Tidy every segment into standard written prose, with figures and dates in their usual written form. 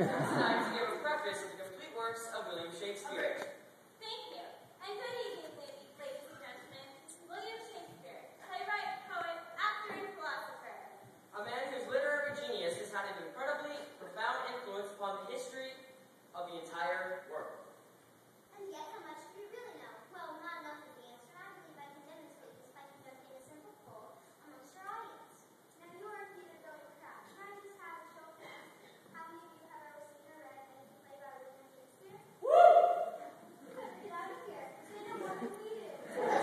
It's time to give a preface to the complete works of William Shakespeare. Thank you. And good evening, ladies and gentlemen. William Shakespeare, playwright, poet, actor, and philosopher. A man whose literary genius has had an incredibly profound influence upon the history of the entire world. And yet, how much do you really know? Well, not enough is the answer. I believe I can demonstrate this by conducting a simple poll amongst your audience. Now, you are indeed a brilliant crowd. Can I just have a show of hands? How many of you have ever seen or read any play by William Shakespeare? Woo! Good, get out of here. They know more than we do.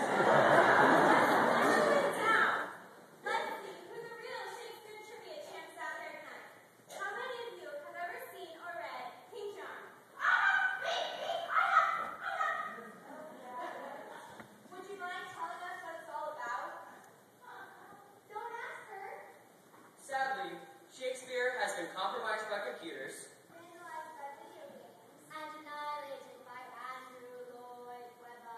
Down. Let's see who the real Shakespeare trivia champs out there tonight. How many of you have ever seen or read King John? Would you mind telling us what it's all about? Don't ask her. Sadly, Shakespeare has been compromised by computers, Vandalized by video games. And annihilated by Andrew Lloyd Webber.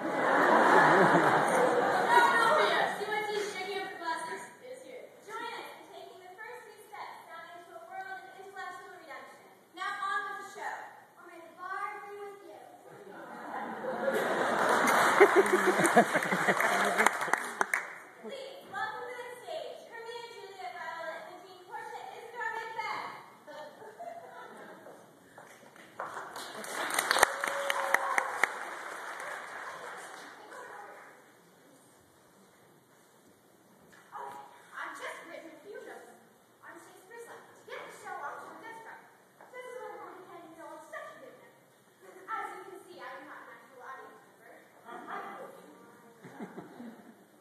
No, CYT shaking up the glasses is here. Join us in taking the first few steps down into a world of intellectual redemption. Now on with the show. Or may the bar agree with you. Please, welcome to the stage, Hermia Juliet Violet, Nadine Portia, Isidore Macbeth. I've just written a few notes on Shakespeare's life to get the show off to a good start. This is what I'm going to know it's such a good night. As you can see, I'm not an actual audience member.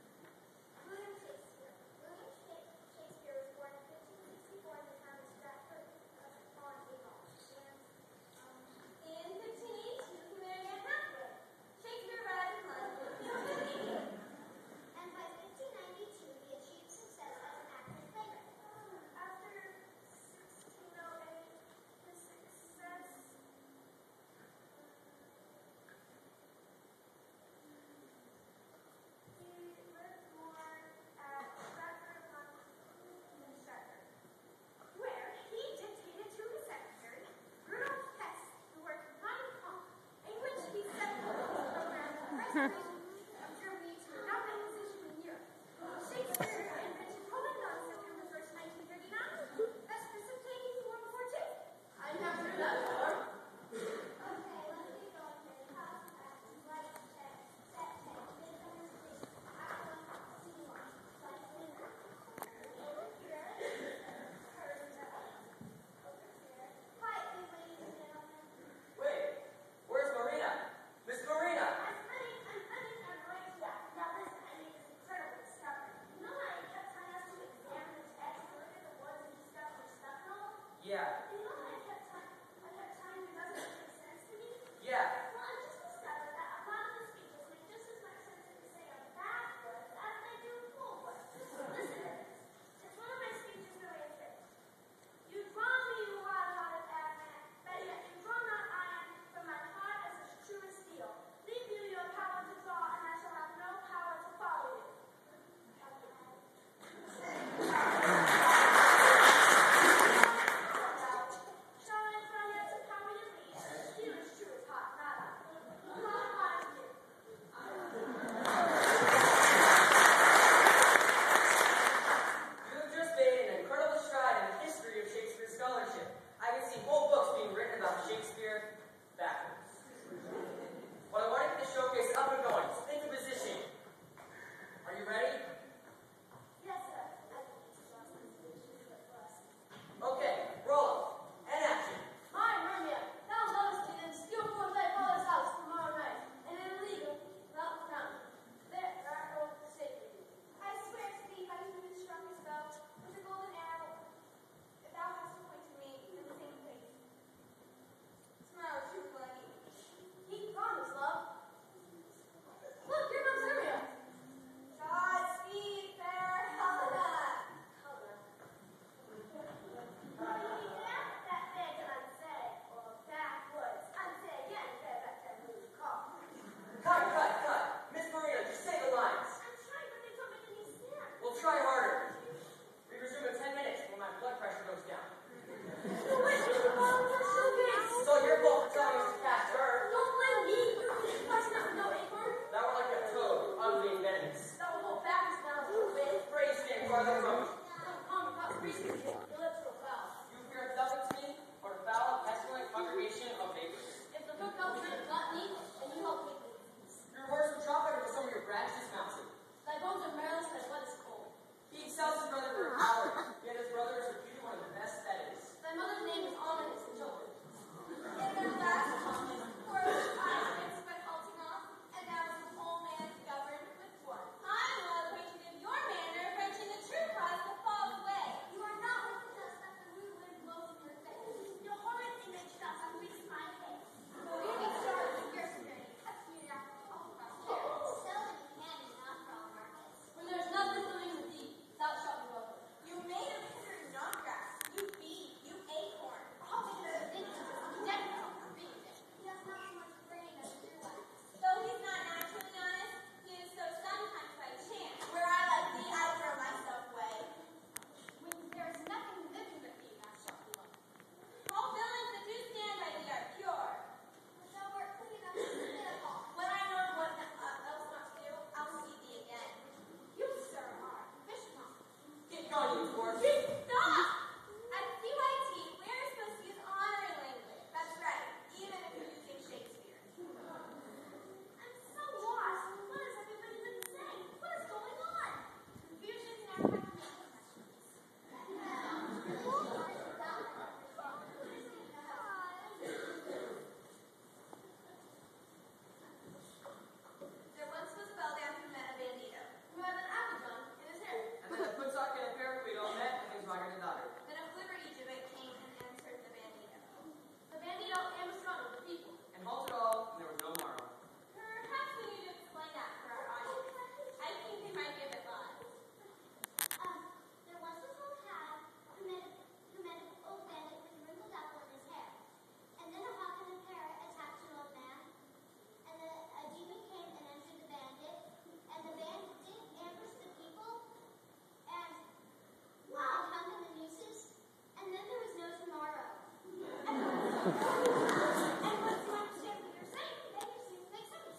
once you understand what you're saying, then it seems to make sense.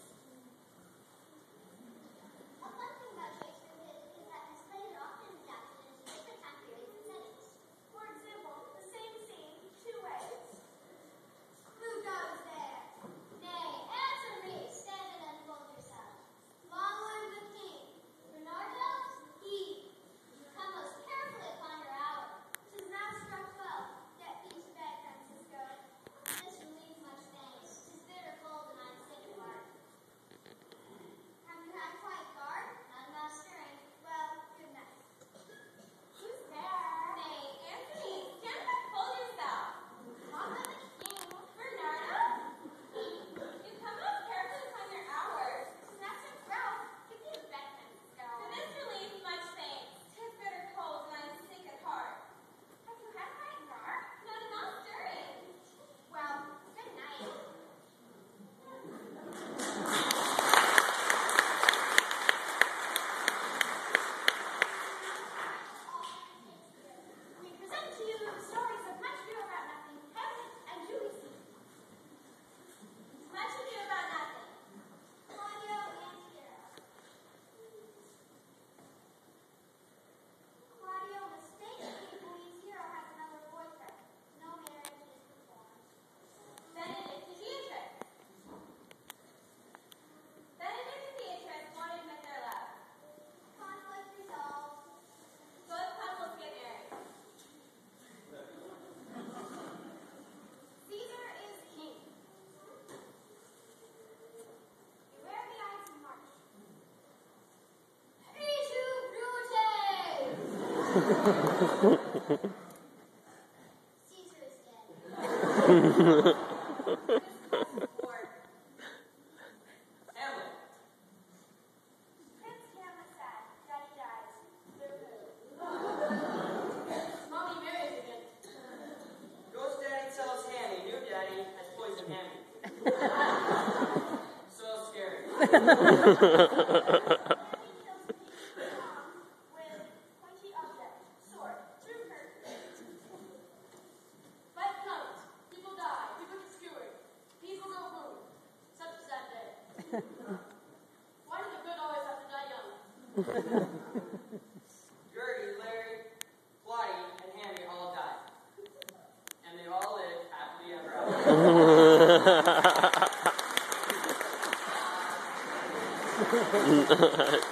A fun thing about Shakespeare is that his plays are often adapted into different time periods and settings. For example, the same scene, two ways. Who goes there? Nay, answer me. Stand and unfold yourself. Long live the king. Bernardo, he. Come most carefully upon your hour. 'Tis now struck 12. Get peace to bed, Francisco. This relieves much thanks. 'Tis bitter cold and I'm sick at heart. Have you had quiet guard? None now stirring. Well, good night. Who's there? Nay, Anthony, stand up, hold yourself. Long live the king. Bernardo? You come most carefully upon your hours. 'Tis now struck 12. Get thee to bed, Francisco. For this relieves much thanks. 'Tis bitter cold and I'm sick at heart. Have you had quiet guard? None now stirring. Well, good night. We present to you the stories of Much Ado About Nothing, Hamlet, and Julie C. Much Ado About Nothing. Claudio and Hero. Claudio mistakenly believes Hero has another boyfriend. No marriage is performed. Benedict and Beatrice. Benedict and Beatrice won't admit their love. Conflict resolved. Both couples get married. Caesar is king. Beware the Ides of March. Itu Brute! Caesar is dead. Lord. Hamlet. Prince Hamlet sad. Daddy dies. Mommy marries again. Ghost Daddy tells Hammy new daddy has poisoned Hammy. So scary. Daddy kills the Tom with pointy object. Sword. Through her. Fight comes. People die. People get skewered. People go boom. Such a sad day. Why do the good always have to die young? Gertie, Larry, Flotty, and Hammy all died. And they all lived happily ever after.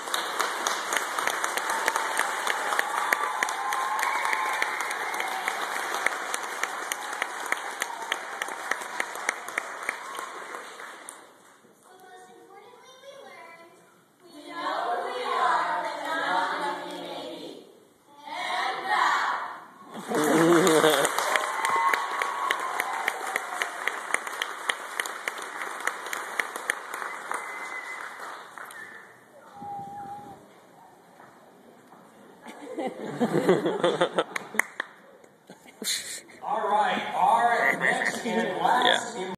But most importantly, we learned we know who we are, but not what we may be. And that. Ha ha ha.